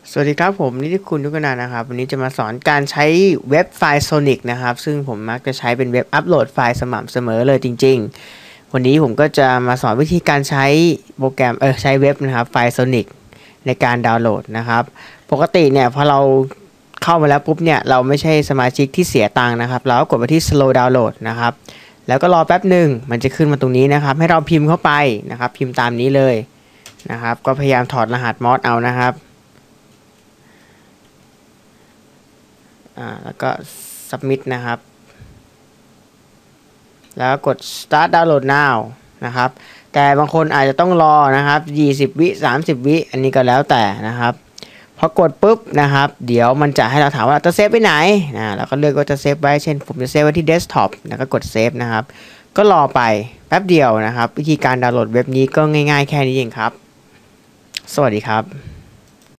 สวัสดีครับผมนิติคุณทุกคนนะครับวันนี้จะมาสอนการใช้เว็บไฟล์ Sonic นะครับซึ่งผมมักจะใช้เป็นเว็บอัปโหลดไฟล์สม่ำเสมอเลยจริงๆวันนี้ผมก็จะมาสอนวิธีการใช้โปรแกรมใช้เว็บนะครับไฟล์ Sonic ในการดาวน์โหลดนะครับปกติเนี่ยพอเราเข้ามาแล้วปุ๊บเนี่ยเราไม่ใช่สมาชิกที่เสียตังค์นะครับเราก็กดไปที่ slow download นะครับแล้วก็รอแป๊บหนึ่งมันจะขึ้นมาตรงนี้นะครับให้เราพิมพ์เข้าไปนะครับพิมพ์ตามนี้เลยนะครับก็พยายามถอดรหัสมอสเอานะครับแล้วก็ submit นะครับแล้วกด start download now นะครับแต่บางคนอาจจะต้องรอนะครับ20วิ30วิอันนี้ก็แล้วแต่นะครับพอกดปุ๊บนะครับเดี๋ยวมันจะให้เราถามว่าจะเซฟไปไหนเราก็เลือกว่าจะเซฟไว้เช่นผมจะเซฟไว้ที่ desktop แล้วก็กดเซฟนะครับก็รอไปแป๊บเดียวนะครับวิธีการดาวน์โหลดเว็บนี้ก็ง่ายๆแค่นี้เองครับสวัสดีครับ